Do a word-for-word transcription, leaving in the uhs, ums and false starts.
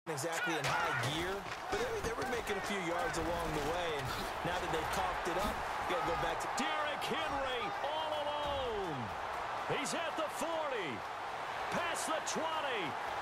exactly in high gear, but they, they were making a few yards along the way, and now that they've coughed it up, you got to go back to Derrick Henry all alone. He's at the forty, past the twenty,